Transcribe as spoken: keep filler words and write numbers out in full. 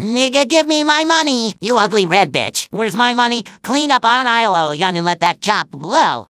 Nigga, give me my money. You ugly red bitch. Where's my money? Clean up on aisle, and let that chop blow.